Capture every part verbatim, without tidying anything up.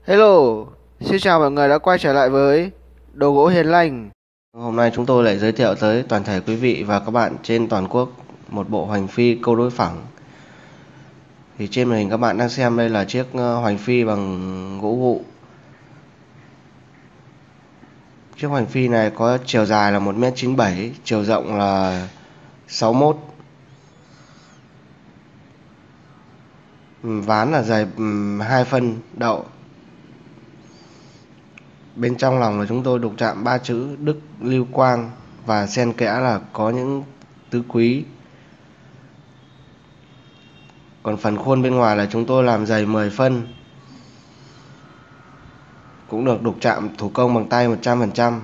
Hello, xin chào mọi người đã quay trở lại với Đồ gỗ Hiền Lành. Hôm nay chúng tôi lại giới thiệu tới toàn thể quý vị và các bạn trên toàn quốc một bộ hoành phi câu đối phẳng. Thì trên màn hình các bạn đang xem đây là chiếc hoành phi bằng gỗ gụ. Chiếc hoành phi này có chiều dài là một mét chín mươi bảy, chiều rộng là sáu mươi mốt. Ván là dày hai phân đậu. Bên trong lòng là chúng tôi đục chạm ba chữ Đức Lưu Quang và xen kẽ là có những tứ quý. Còn phần khuôn bên ngoài là chúng tôi làm dày mười phân. Cũng được đục chạm thủ công bằng tay một trăm phần trăm.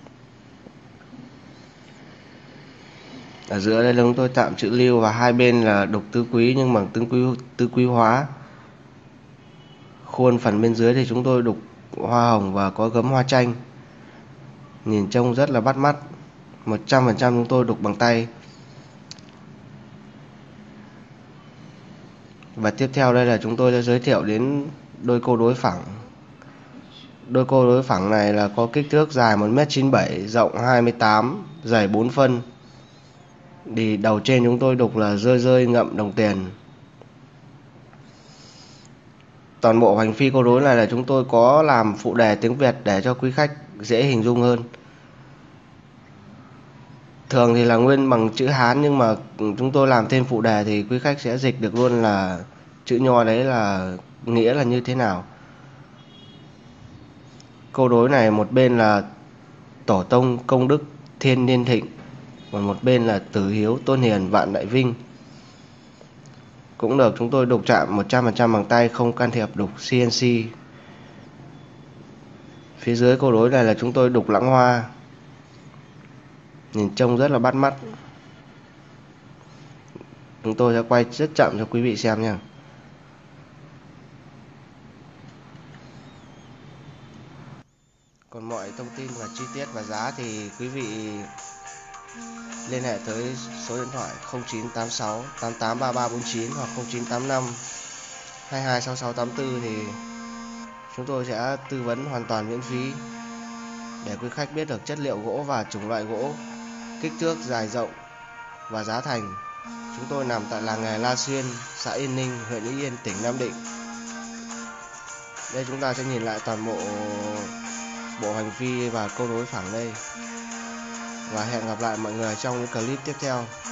Ở giữa đây là chúng tôi chạm chữ Lưu và hai bên là đục tứ quý nhưng bằng tứ quý, tứ quý hóa. Khuôn phần bên dưới thì chúng tôi đục hoa hồng và có gấm hoa chanh. Nhìn trông rất là bắt mắt. một trăm phần trăm chúng tôi đục bằng tay. Và tiếp theo đây là chúng tôi sẽ giới thiệu đến đôi câu đối phẳng. Đôi câu đối phẳng này là có kích thước dài một mét chín mươi bảy, rộng hai mươi tám, dày bốn phân. Thì đầu trên chúng tôi đục là rơi rơi ngậm đồng tiền. Toàn bộ hoành phi câu đối này là chúng tôi có làm phụ đề tiếng Việt để cho quý khách dễ hình dung hơn. Thường thì là nguyên bằng chữ Hán nhưng mà chúng tôi làm thêm phụ đề thì quý khách sẽ dịch được luôn là chữ Nho đấy là nghĩa là như thế nào. Câu đối này một bên là tổ tông công đức thiên niên thịnh, còn một bên là tử hiếu tôn hiền vạn đại vinh. Cũng được chúng tôi đục chạm một trăm phần trăm bằng tay, không can thiệp đục xê en xê. Phía dưới câu đối này là chúng tôi đục lãng hoa. Nhìn trông rất là bắt mắt. Chúng tôi sẽ quay rất chậm cho quý vị xem nha. Còn mọi thông tin và chi tiết và giá thì quý vị liên hệ tới số điện thoại không chín tám sáu tám tám ba ba bốn chín hoặc không chín tám năm hai hai sáu sáu tám tư thì chúng tôi sẽ tư vấn hoàn toàn miễn phí để quý khách biết được chất liệu gỗ và chủng loại gỗ, kích thước, dài rộng và giá thành. Chúng tôi nằm tại làng nghề La Xuyên, xã Yên Ninh, huyện Ý Yên, tỉnh Nam Định. Đây chúng ta sẽ nhìn lại toàn bộ bộ hoành phi và câu đối phẳng đây. Và hẹn gặp lại mọi người trong những clip tiếp theo.